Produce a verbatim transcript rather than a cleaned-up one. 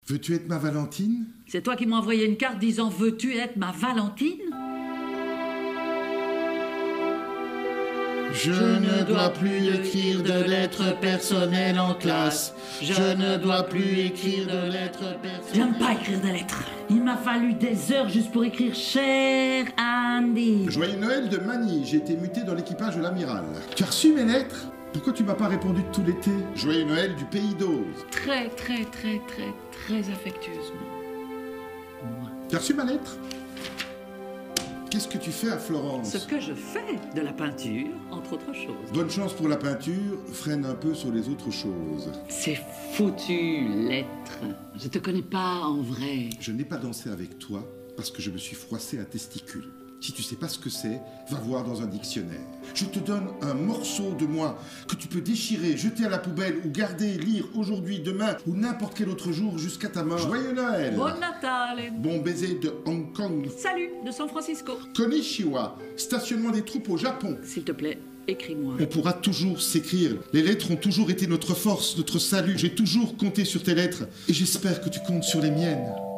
Veux-tu être ma Valentine? C'est toi qui m'as envoyé une carte disant « Veux-tu être ma Valentine ?» Je ne dois plus écrire de lettres personnelles en classe. Je ne dois plus écrire de lettres personnelles. J'aime pas écrire des lettres. Il m'a fallu des heures juste pour écrire « Cher Andy ». Joyeux Noël de Manille, j'ai été muté dans l'équipage de l'amiral. Tu as reçu mes lettres? Pourquoi tu m'as pas répondu tout l'été? Joyeux Noël du pays d'Oz. Très, très, très, très, très affectueusement. Moi. Tu as reçu ma lettre? Qu'est-ce que tu fais à Florence? Ce que je fais, de la peinture, entre autres choses. Bonne chance pour la peinture, freine un peu sur les autres choses. Ces foutues lettres. Je te connais pas en vrai. Je n'ai pas dansé avec toi parce que je me suis froissé un testicule. Si tu sais pas ce que c'est, va voir dans un dictionnaire. Je te donne un morceau de moi que tu peux déchirer, jeter à la poubelle ou garder, lire aujourd'hui, demain ou n'importe quel autre jour jusqu'à ta mort. Joyeux Noël! Bon Natal! Bon baiser de Hong Kong. Salut de San Francisco. Konnichiwa, stationnement des troupes au Japon. S'il te plaît, écris-moi. On pourra toujours s'écrire. Les lettres ont toujours été notre force, notre salut. J'ai toujours compté sur tes lettres et j'espère que tu comptes sur les miennes.